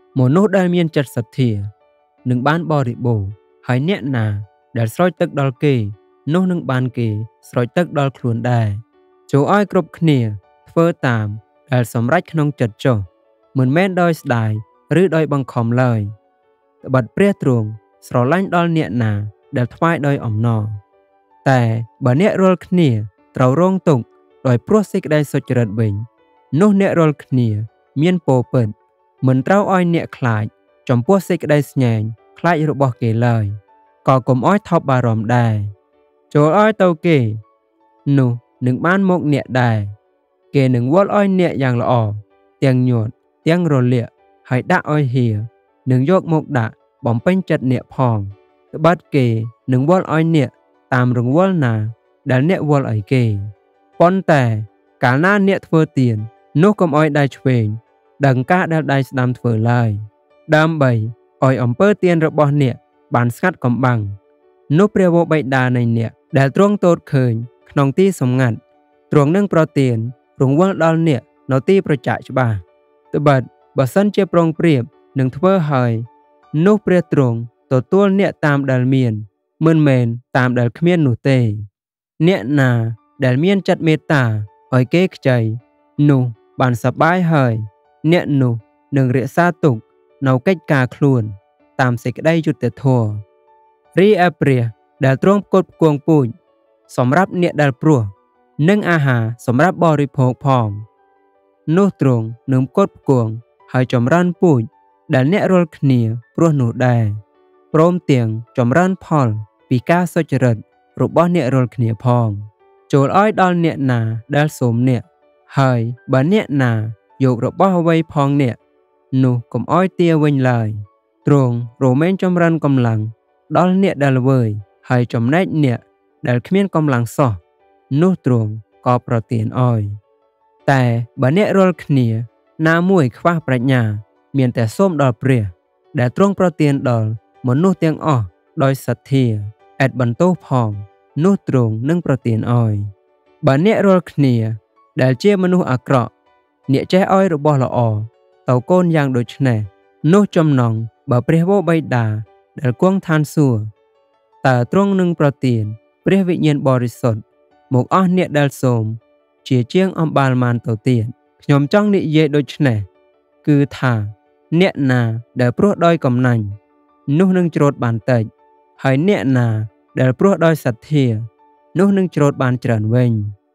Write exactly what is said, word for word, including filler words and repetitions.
một nốt đai miên chật sạch thìa nâng bán bò rị bồ hãy nhẹ nà để soi tức đo kê nốt nâng bán kê soi tức đo khuôn đài chỗ ai cướp khnia phơ tạm để sầm rách nông chật trổ mình men đôi đài rứ đôi bằng khom lời bật bria truồng sờ lanh đo nhẹ nà để thoai đôi ẩm nòแต่បើអ្នករាល់គ្នាត្រូវរងទុក្ខដោយព្រោះសេចក្តីសុចរិតវិញនោះអ្នករាល់គ្នាមានពោពិតមិនត្រូវឲ្យអ្នកខ្លាចចំពោះសេចក្តីស្ញែងខ្លាចរបស់គេឡើយក៏កុំឲ្យថប់បារម្ភដែរចូលឲ្យទៅគេនោះនឹងបានមកអ្នកដែរគេនឹងវល់ឲ្យអ្នកយ៉ាងល្អទាំងញាត់ទាំងរលាកហើយដាក់ឲ្យហៀនឹងយកមកដាក់បំពេញចិត្តអ្នកផងត្បិតគេនឹងវល់ឲ្យអ្នកតាមរង្វល់ណាដែលអ្នកវល់ឲ្យគេប៉ុន្តែកាលណាអ្នកធ្វើទៀននោះកុំឲ្យដៃឆ្វេងដឹងការដែលដៃស្ដាំធ្វើឡើយដើម្បីឲ្យអំពើទៀនរបស់អ្នកបានស្ងាត់កំបាំងនោះព្រះវរបិតានៃអ្នកដែលទ្រង់ទតឃើញក្នុងទីសម្ងាត់ទ្រង់នឹងប្រទានរង្វាន់ដល់អ្នកនៅទីប្រចាក់ច្បាស់ត្បិតបើសិនជាប្រុងប្រៀបនឹងធ្វើហើយនោះព្រះទ្រង់ទទួលអ្នកតាមដែលមានមិនមែនតាមដែលគ្មាននោះទេអ្នកណាដែលមានចិត្តមេត្តាឲ្យគេខ្ចីនោះបានសប្បាយហើយអ្នកនោះនឹងរក្សាទុកនៅកិច្ចការខ្លួនតាមសេចក្តីយុត្តិធម៌រីឯព្រះដែលទ្រង់ផ្គត់ផ្គង់ពូជសម្រាប់អ្នកដែលព្រោះនិងអាហារសម្រាប់បរិភោគផងនោះទ្រង់នឹងផ្គត់ផ្គង់ហើយចម្រើនពូជដែលអ្នករាល់គ្នាព្រោះនោះដែរព្រមទាំងចម្រើនផលពីការសុចរិតរបស់អ្នករាល់គ្នាផងចូលឲ្យដល់អ្នកណាដែលសូមអ្នកហើយបើអ្នកណាយករបស់អ្វីផងអ្នកនោះកុំឲ្យទាវិញឡើយទ្រង់រមែងចម្រើនកម្លាំងដល់អ្នកដែលល្វើយហើយចំណែកអ្នកដែលគ្មានកម្លាំងសោះនោះទ្រង់ក៏ប្រទានឲ្យតែបើអ្នករាល់គ្នាណាមួយខ្វះប្រាជ្ញាមានតែសូមដល់ព្រះដែលទ្រង់ប្រទានដល់មនុស្សទាំងអស់ដោយសទ្ធាឥតបន្ទោសផងនោះទ្រង់នឹងប្រទានឲ្យបើអ្នករាល់គ្នាដែលជាមនុស្សអាក្រក់អ្នកចេះឲ្យរបស់ល្អទៅកូនយ៉ាងដូចនេះនោះចំណងបើព្រះវរបិតាដែលគង់ឋានសួគ៌តើទ្រង់នឹងប្រទានព្រះវិញ្ញាណបរិសុទ្ធមកអស់អ្នកដែលសូមជាជាងអំបាលមានទៅទៀតខ្ញុំចង់និយាយដូចនេះគឺថាអ្នកណាដែលព្រោះដោយកំណាញ់នោះនឹងច្រូតបានតិចហើយអ្នកណាដែលព្រោះដោយសទ្ធានោះនឹងច្រូតបានច្រើនវិញ